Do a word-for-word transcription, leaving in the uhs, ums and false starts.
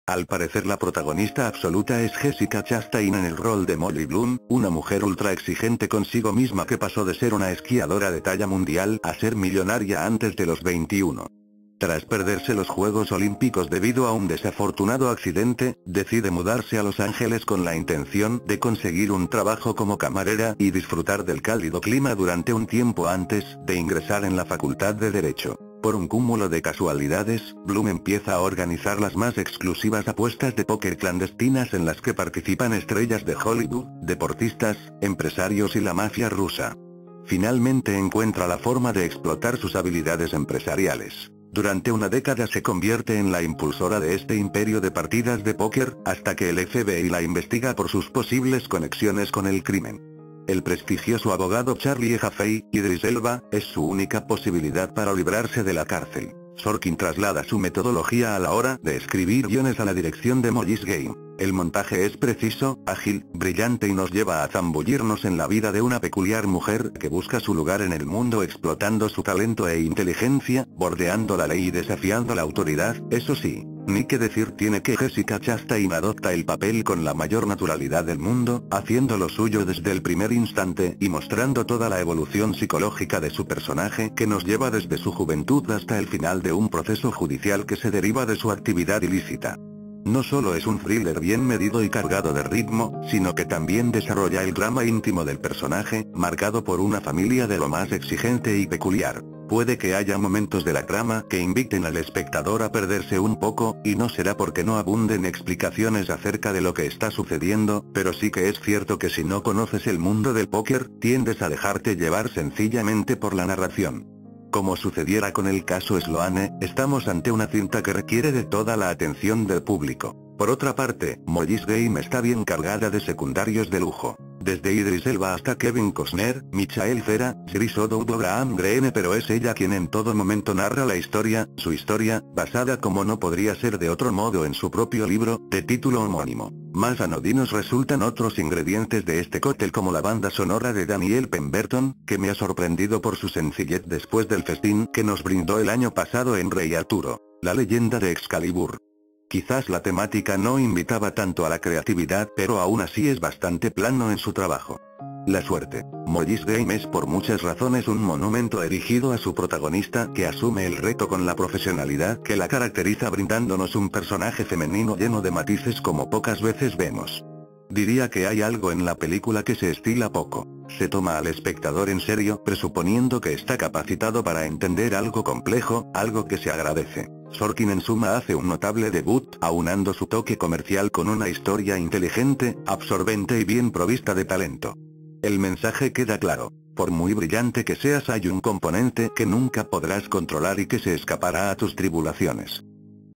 Al parecer la protagonista absoluta es Jessica Chastain en el rol de Molly Bloom, una mujer ultra exigente consigo misma que pasó de ser una esquiadora de talla mundial a ser millonaria antes de los veintiuno. Tras perderse los Juegos Olímpicos debido a un desafortunado accidente, decide mudarse a Los Ángeles con la intención de conseguir un trabajo como camarera y disfrutar del cálido clima durante un tiempo antes de ingresar en la Facultad de Derecho. Por un cúmulo de casualidades, Bloom empieza a organizar las más exclusivas apuestas de póker clandestinas en las que participan estrellas de Hollywood, deportistas, empresarios y la mafia rusa. Finalmente encuentra la forma de explotar sus habilidades empresariales. Durante una década se convierte en la impulsora de este imperio de partidas de póker, hasta que el F B I la investiga por sus posibles conexiones con el crimen. El prestigioso abogado Charlie Jaffe, Idris Elba, es su única posibilidad para librarse de la cárcel. Sorkin traslada su metodología a la hora de escribir guiones a la dirección de Molly's Game. El montaje es preciso, ágil, brillante y nos lleva a zambullirnos en la vida de una peculiar mujer que busca su lugar en el mundo explotando su talento e inteligencia, bordeando la ley y desafiando la autoridad. Eso sí, ni que decir tiene que Jessica Chastain adopta el papel con la mayor naturalidad del mundo, haciendo lo suyo desde el primer instante y mostrando toda la evolución psicológica de su personaje que nos lleva desde su juventud hasta el final de un proceso judicial que se deriva de su actividad ilícita. No solo es un thriller bien medido y cargado de ritmo, sino que también desarrolla el drama íntimo del personaje, marcado por una familia de lo más exigente y peculiar. Puede que haya momentos de la trama que inviten al espectador a perderse un poco, y no será porque no abunden explicaciones acerca de lo que está sucediendo, pero sí que es cierto que si no conoces el mundo del póker, tiendes a dejarte llevar sencillamente por la narración. Como sucediera con el caso Sloane, estamos ante una cinta que requiere de toda la atención del público. Por otra parte, Molly's Game está bien cargada de secundarios de lujo. Desde Idris Elba hasta Kevin Costner, Michael Cera, Chris O'Dowd o Graham Greene, pero es ella quien en todo momento narra la historia, su historia, basada como no podría ser de otro modo en su propio libro, de título homónimo. Más anodinos resultan otros ingredientes de este cóctel como la banda sonora de Daniel Pemberton, que me ha sorprendido por su sencillez después del festín que nos brindó el año pasado en Rey Arturo, la leyenda de Excalibur. Quizás la temática no invitaba tanto a la creatividad, pero aún así es bastante plano en su trabajo. La suerte. Molly's Game es por muchas razones un monumento erigido a su protagonista que asume el reto con la profesionalidad que la caracteriza, brindándonos un personaje femenino lleno de matices como pocas veces vemos. Diría que hay algo en la película que se estila poco. Se toma al espectador en serio, presuponiendo que está capacitado para entender algo complejo, algo que se agradece. Sorkin en suma hace un notable debut, aunando su toque comercial con una historia inteligente, absorbente y bien provista de talento. El mensaje queda claro. Por muy brillante que seas, hay un componente que nunca podrás controlar y que se escapará a tus tribulaciones.